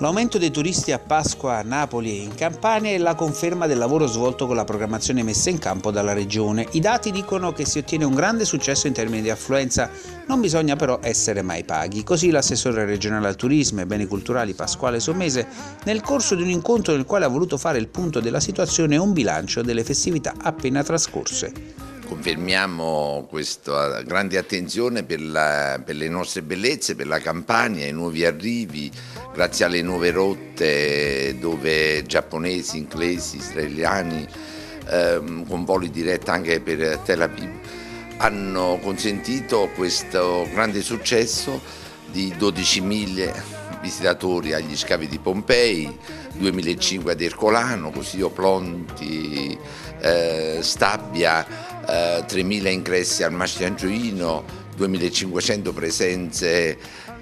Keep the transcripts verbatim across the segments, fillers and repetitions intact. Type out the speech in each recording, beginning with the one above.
L'aumento dei turisti a Pasqua a Napoli e in Campania è la conferma del lavoro svolto con la programmazione messa in campo dalla Regione. I dati dicono che si ottiene un grande successo in termini di affluenza, non bisogna però essere mai paghi. Così l'assessore regionale al turismo e beni culturali Pasquale Sommese, nel corso di un incontro nel quale ha voluto fare il punto della situazione e un bilancio delle festività appena trascorse. Confermiamo questa grande attenzione per, la, per le nostre bellezze, per la Campania, i nuovi arrivi, grazie alle nuove rotte dove giapponesi, inglesi, israeliani, ehm, con voli diretti anche per Tel Aviv, hanno consentito questo grande successo di dodicimila visitatori agli scavi di Pompei, duemilacinquecento ad Ercolano, così Oplonti, eh, Stabia, Uh, tremila ingressi al Mastroangioino, duemilacinquecento presenze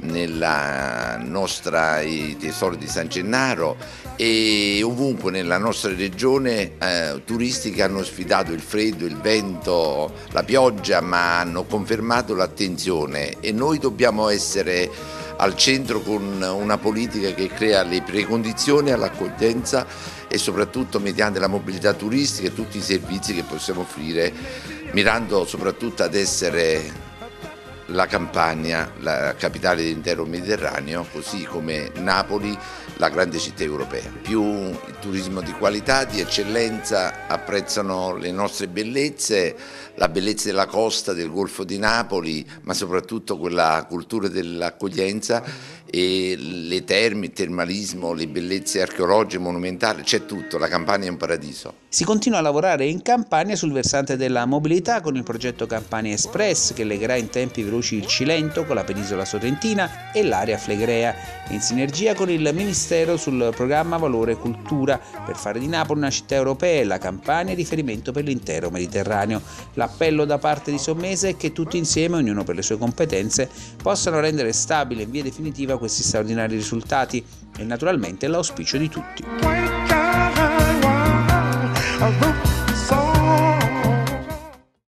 nella nostra i tesori di San Gennaro e ovunque nella nostra regione uh, turisti che hanno sfidato il freddo, il vento, la pioggia, ma hanno confermato l'attenzione e noi dobbiamo essere al centro con una politica che crea le precondizioni all'accoglienza e soprattutto mediante la mobilità turistica e tutti i servizi che possiamo offrire, mirando soprattutto ad essere la Campania, la capitale dell'intero Mediterraneo, così come Napoli, la grande città europea. Più il turismo di qualità, di eccellenza, apprezzano le nostre bellezze, la bellezza della costa, del Golfo di Napoli, ma soprattutto quella cultura dell'accoglienza e le terme, il termalismo, le bellezze archeologiche, monumentali, c'è tutto, la Campania è un paradiso. Si continua a lavorare in Campania sul versante della mobilità con il progetto Campania Express che legherà in tempi veloci il Cilento con la penisola sorrentina e l'area flegrea, in sinergia con il Ministero sul programma Valore Cultura per fare di Napoli una città europea e la Campania riferimento per l'intero Mediterraneo. L'appello da parte di Sommese è che tutti insieme, ognuno per le sue competenze, possano rendere stabile in via definitiva questi straordinari risultati e naturalmente l'auspicio di tutti.